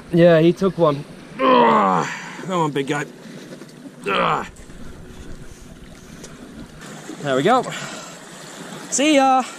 Yeah, he took one. Ugh. Come on, big guy. Ugh. There we go. See ya.